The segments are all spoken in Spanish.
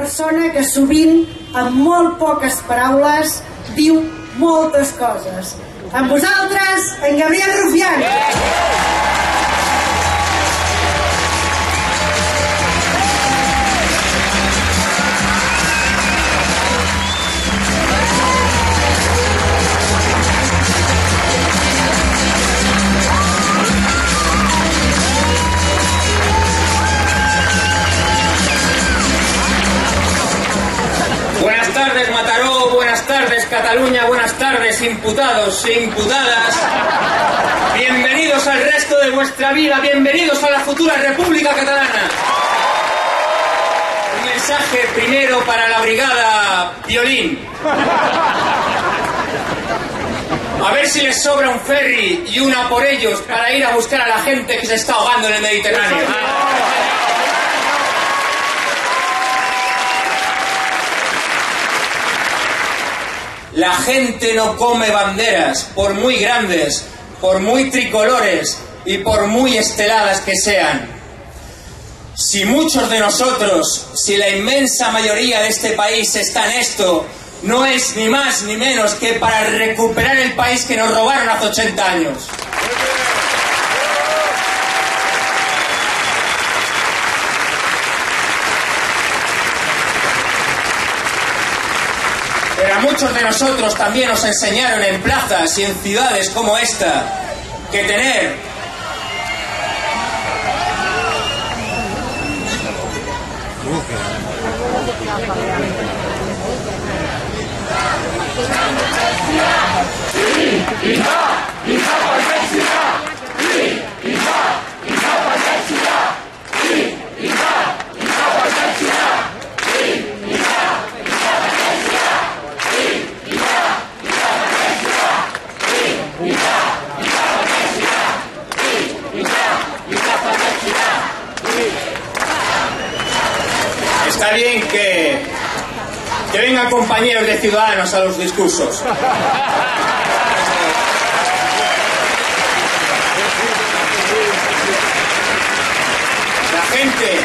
persona que sovint, amb molt poques paraules, diu moltes coses. Amb vosaltres, en Gabriel Rufián. Buenas tardes, Mataró, buenas tardes, Cataluña, buenas tardes, imputados e imputadas. Bienvenidos al resto de vuestra vida, bienvenidos a la futura República Catalana. Un mensaje primero para la brigada Violín. A ver si les sobra un ferry y una por ellos para ir a buscar a la gente que se está ahogando en el Mediterráneo. La gente no come banderas, por muy grandes, por muy tricolores y por muy esteladas que sean. Si muchos de nosotros, si la inmensa mayoría de este país está en esto, no es ni más ni menos que para recuperar el país que nos robaron hace 80 años. Pero a muchos de nosotros también nos enseñaron en plazas y en ciudades como esta que tener Está bien que vengan compañeros de Ciudadanos a los discursos. La gente...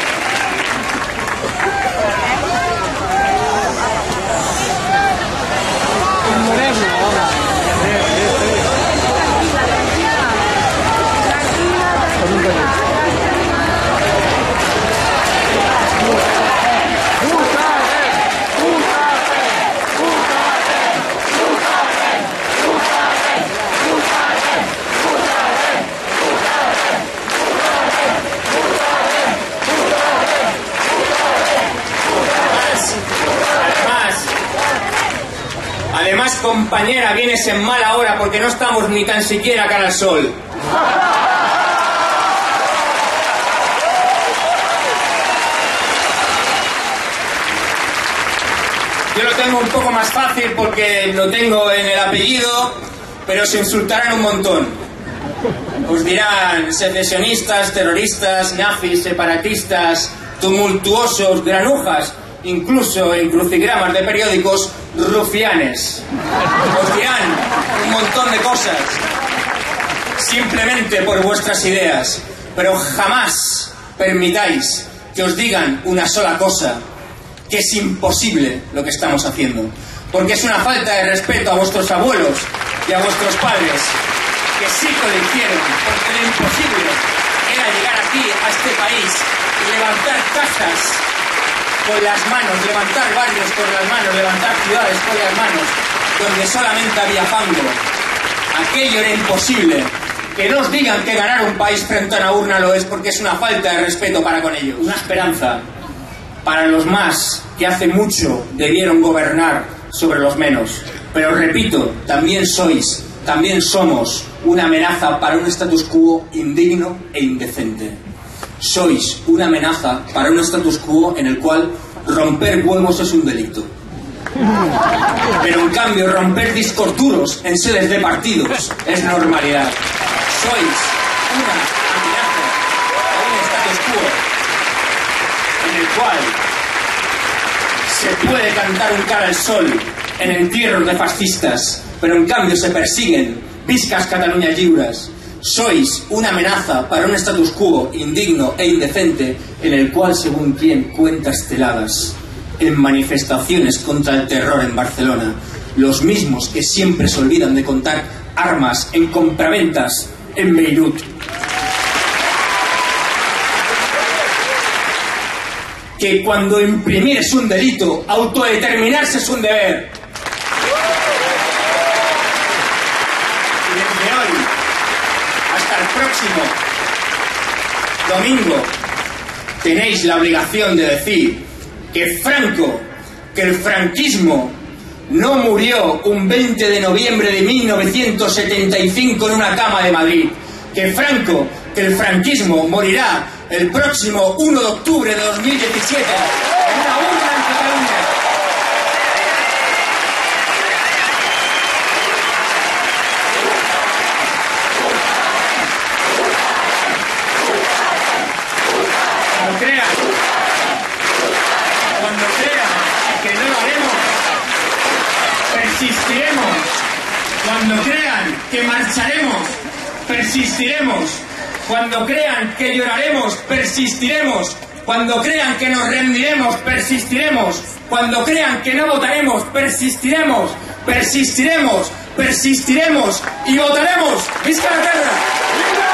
Además, compañera, vienes en mala hora porque no estamos ni tan siquiera cara al sol. Yo lo tengo un poco más fácil porque lo tengo en el apellido, pero se insultarán un montón. Os dirán secesionistas, terroristas, nazis, separatistas, tumultuosos, granujas, incluso en crucigramas de periódicos, rufianes. Os dirán un montón de cosas simplemente por vuestras ideas, pero jamás permitáis que os digan una sola cosa, que es imposible lo que estamos haciendo, porque es una falta de respeto a vuestros abuelos y a vuestros padres, que sí que lo hicieron, porque lo imposible era llegar aquí, a este país, y levantar casas con las manos, levantar barrios con las manos, levantar ciudades con las manos, donde solamente había fango. Aquello era imposible. Que no os digan que ganar un país frente a una urna lo es, porque es una falta de respeto para con ellos. Una esperanza para los más que hace mucho debieron gobernar sobre los menos. Pero repito, también somos una amenaza para un status quo indigno e indecente. Sois una amenaza para un status quo en el cual romper huevos es un delito. Pero en cambio romper discos duros en sedes de partidos es normalidad. Sois una amenaza a un status quo en el cual se puede cantar un cara al sol en entierros de fascistas, pero en cambio se persiguen viscas Cataluña lliures. Sois una amenaza para un status quo indigno e indecente en el cual, según quien, cuenta esteladas. en manifestaciones contra el terror en Barcelona, los mismos que siempre se olvidan de contar armas en compraventas en Beirut. Que cuando imprimir es un delito, autodeterminarse es un deber. Y desde hoy hasta el próximo domingo tenéis la obligación de decir que Franco, que el franquismo no murió un 20 de noviembre de 1975 en una cama de Madrid. Que Franco, que el franquismo morirá el próximo 1 de octubre de 2017 en una urna en Cataluña. Cuando crean que no lo haremos, persistiremos. Cuando crean que marcharemos, persistiremos. Cuando crean que lloraremos, persistiremos. Cuando crean que nos rendiremos, persistiremos. Cuando crean que no votaremos, persistiremos. Persistiremos, persistiremos y votaremos. ¡Visca la terra! ¡Visca!